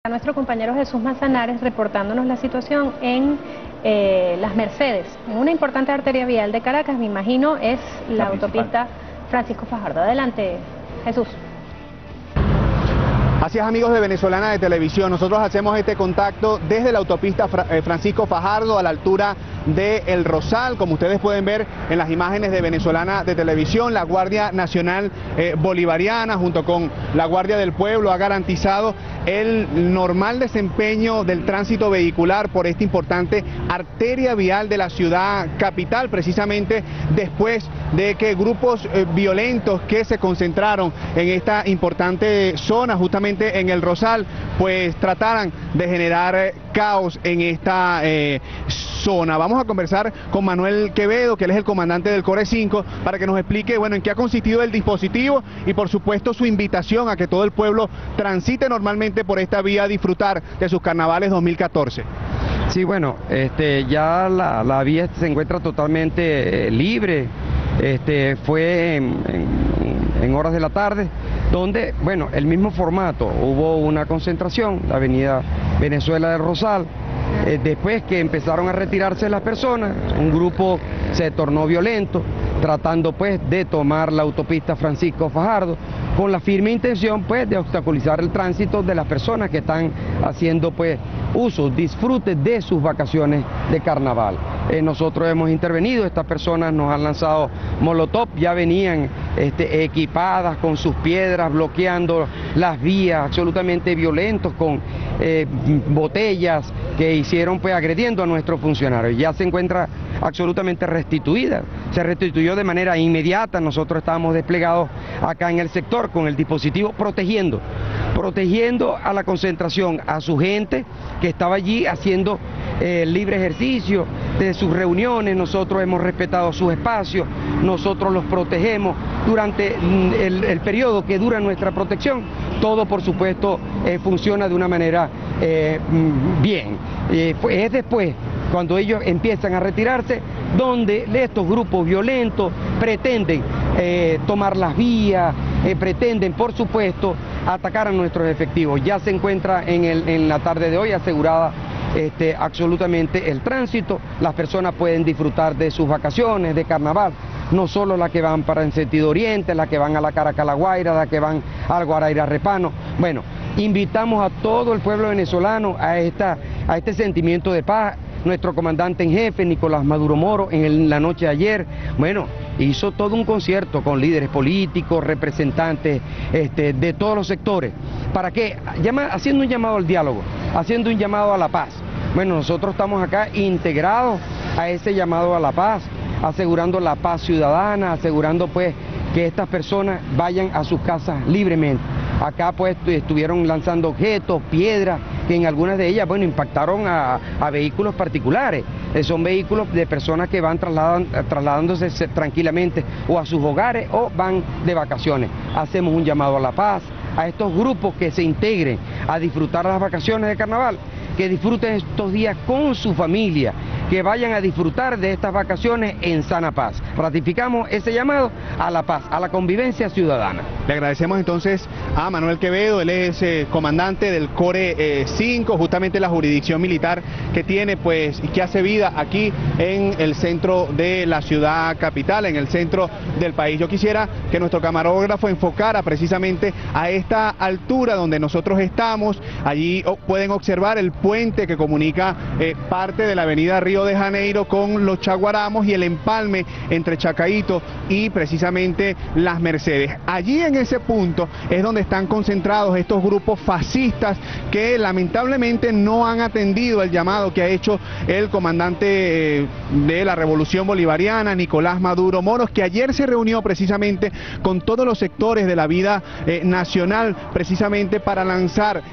A nuestro compañero Jesús Manzanares reportándonos la situación en Las Mercedes, en una importante arteria vial de Caracas, me imagino es la autopista Francisco Fajardo. Adelante, Jesús. Así es, amigos de Venezolana de Televisión, nosotros hacemos este contacto desde la autopista Francisco Fajardo a la altura de El Rosal. Como ustedes pueden ver en las imágenes de Venezolana de Televisión, la Guardia Nacional Bolivariana junto con la Guardia del Pueblo ha garantizado el normal desempeño del tránsito vehicular por esta importante arteria vial de la ciudad capital, precisamente después de que grupos violentos que se concentraron en esta importante zona, justamente en El Rosal, pues trataran de generar caos en esta zona. Vamos a conversar con Manuel Quevedo, que él es el comandante del Core 5, para que nos explique, bueno, en qué ha consistido el dispositivo y por supuesto su invitación a que todo el pueblo transite normalmente por esta vía a disfrutar de sus carnavales 2014. Sí, bueno, ya la vía se encuentra totalmente libre. Fue en horas de la tarde, donde, bueno, el mismo formato, hubo una concentración, la avenida Venezuela del Rosal. Después que empezaron a retirarse las personas, un grupo se tornó violento, tratando pues de tomar la autopista Francisco Fajardo, con la firme intención pues de obstaculizar el tránsito de las personas que están haciendo pues uso, disfrute de sus vacaciones de carnaval. Nosotros hemos intervenido, estas personas nos han lanzado molotov, ya venían equipadas con sus piedras, bloqueando las vías, absolutamente violentos, con botellas que hicieron pues agrediendo a nuestros funcionarios. Ya se encuentra absolutamente restituida, se restituyó de manera inmediata. Nosotros estábamos desplegados acá en el sector con el dispositivo protegiendo a la concentración, a su gente que estaba allí haciendo libre ejercicio de sus reuniones. Nosotros hemos respetado sus espacios, nosotros los protegemos durante el periodo que dura nuestra protección. Todo, por supuesto, funciona de una manera bien. Es después, cuando ellos empiezan a retirarse, donde estos grupos violentos pretenden tomar las vías, pretenden, por supuesto, atacar a nuestros efectivos. Ya se encuentra en la tarde de hoy asegurada absolutamente el tránsito. Las personas pueden disfrutar de sus vacaciones de carnaval, no solo las que van para el sentido oriente, las que van a la Caracas La Guaira, las que van al Guaraíra Repano. Bueno, invitamos a todo el pueblo venezolano a este sentimiento de paz. Nuestro comandante en jefe, Nicolás Maduro Moro, en la noche de ayer, bueno, hizo todo un concierto con líderes políticos, representantes de todos los sectores. ¿Para qué? Haciendo un llamado al diálogo, haciendo un llamado a la paz. Bueno, nosotros estamos acá integrados a ese llamado a la paz, asegurando la paz ciudadana, asegurando pues que estas personas vayan a sus casas libremente. Acá pues estuvieron lanzando objetos, piedras, que en algunas de ellas, bueno, impactaron a vehículos particulares. Son vehículos de personas que van trasladándose tranquilamente o a sus hogares o van de vacaciones. Hacemos un llamado a la paz, a estos grupos que se integren a disfrutar las vacaciones de carnaval, que disfruten estos días con su familia, que vayan a disfrutar de estas vacaciones en sana paz. Ratificamos ese llamado a la paz, a la convivencia ciudadana. Le agradecemos entonces a Manuel Quevedo, él es comandante del Core 5, justamente la jurisdicción militar que tiene pues y que hace vida aquí en el centro de la ciudad capital, en el centro del país. Yo quisiera que nuestro camarógrafo enfocara precisamente a esta altura donde nosotros estamos. Allí pueden observar el puente que comunica parte de la avenida Río de Janeiro con los Chaguaramos y el empalme entre Chacaíto y precisamente Las Mercedes. Allí en ese punto es donde están concentrados estos grupos fascistas que lamentablemente no han atendido el llamado que ha hecho el comandante de la Revolución Bolivariana, Nicolás Maduro Moro, que ayer se reunió precisamente con todos los sectores de la vida nacional, precisamente para lanzar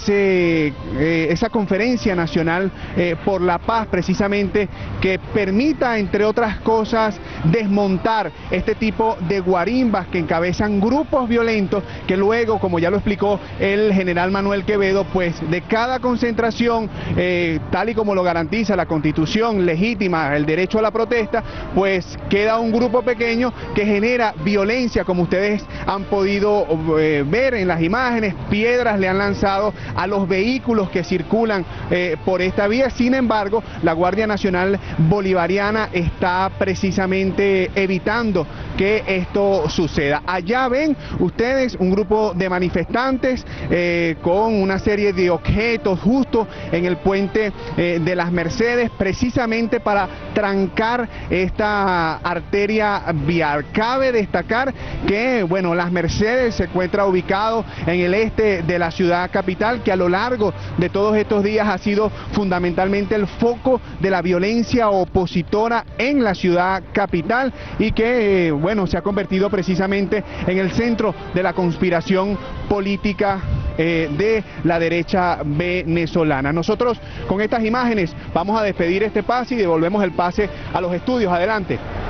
esa conferencia nacional por la paz, precisamente que permita, entre otras cosas, desmontar este tipo de guarimbas que encabezan grupos grupos violentos que luego, como ya lo explicó el general Manuel Quevedo, pues de cada concentración, tal y como lo garantiza la Constitución legítima, el derecho a la protesta, pues queda un grupo pequeño que genera violencia, como ustedes han podido ver en las imágenes. Piedras le han lanzado a los vehículos que circulan por esta vía. Sin embargo, la Guardia Nacional Bolivariana está precisamente evitando que esto suceda. Allá ven ustedes un grupo de manifestantes con una serie de objetos justo en el puente de las Mercedes, precisamente para trancar esta arteria vial. Cabe destacar que, bueno, las Mercedes se encuentra ubicado en el este de la ciudad capital, que a lo largo de todos estos días ha sido fundamentalmente el foco de la violencia opositora en la ciudad capital y que, bueno, se ha convertido precisamente en el centro de la conspiración política de la derecha venezolana. Nosotros con estas imágenes vamos a despedir este pase y devolvemos el pase a los estudios. Adelante.